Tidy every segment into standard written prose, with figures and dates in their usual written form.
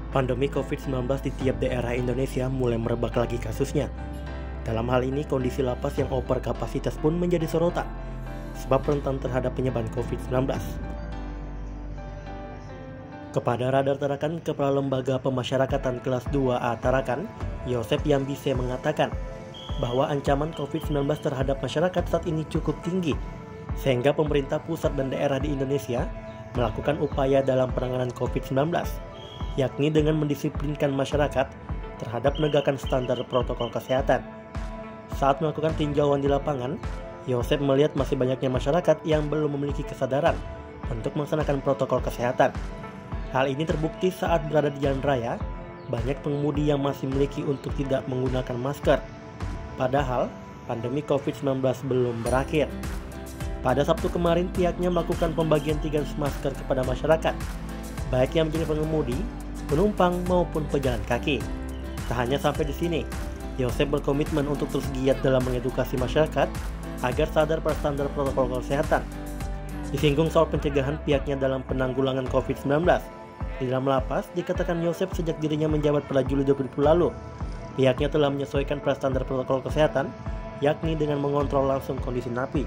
Pandemi COVID-19 di tiap daerah Indonesia mulai merebak lagi kasusnya. Dalam hal ini, kondisi lapas yang over kapasitas pun menjadi sorotan, sebab rentan terhadap penyebaran COVID-19. Kepada Radar Tarakan, Kepala Lembaga Pemasyarakatan Kelas 2A Tarakan, Yosep Yambise mengatakan bahwa ancaman COVID-19 terhadap masyarakat saat ini cukup tinggi, sehingga pemerintah pusat dan daerah di Indonesia melakukan upaya dalam penanganan COVID-19, yakni dengan mendisiplinkan masyarakat terhadap penegakan standar protokol kesehatan. Saat melakukan tinjauan di lapangan, Yosep melihat masih banyaknya masyarakat yang belum memiliki kesadaran untuk melaksanakan protokol kesehatan. Hal ini terbukti saat berada di jalan raya, banyak pengemudi yang masih memiliki untuk tidak menggunakan masker. Padahal, pandemi COVID-19 belum berakhir. Pada Sabtu kemarin, pihaknya melakukan pembagian 3 masker kepada masyarakat, baik yang menjadi pengemudi, penumpang maupun pejalan kaki. Tak hanya sampai di sini, Yosep berkomitmen untuk terus giat dalam mengedukasi masyarakat agar sadar pada standar protokol kesehatan. Disinggung soal pencegahan pihaknya dalam penanggulangan COVID-19. Di dalam lapas, dikatakan Yosep sejak dirinya menjabat pada Juli 2020 lalu, pihaknya telah menyesuaikan pada standar protokol kesehatan, yakni dengan mengontrol langsung kondisi napi.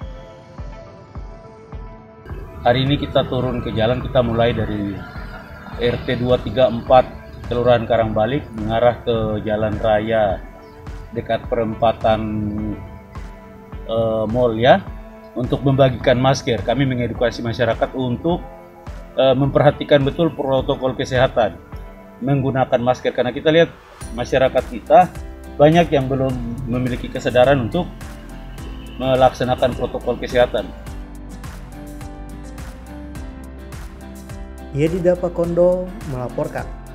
Hari ini kita turun ke jalan, kita mulai dari RT 234 Kelurahan Karangbalik mengarah ke jalan raya dekat perempatan mall ya, untuk membagikan masker. Kami mengedukasi masyarakat untuk memperhatikan betul protokol kesehatan, menggunakan masker, karena kita lihat masyarakat kita banyak yang belum memiliki kesadaran untuk melaksanakan protokol kesehatan. Yedida Pakondo melaporkan.